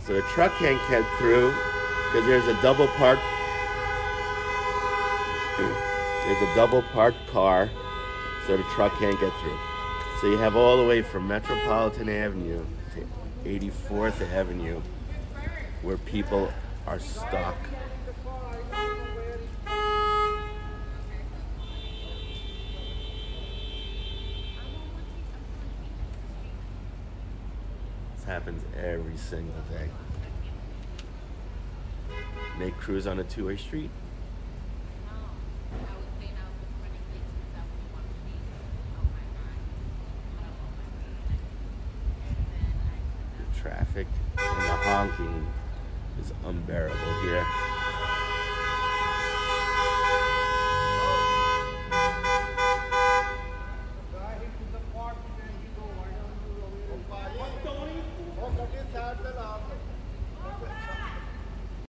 So the truck can't get through because there's a double parked car, so the truck can't get through. So you have all the way from Metropolitan Avenue to 84th Avenue where people are stuck. This happens every single day. Make Curzon a two-way street. The traffic and the honking is unbearable here.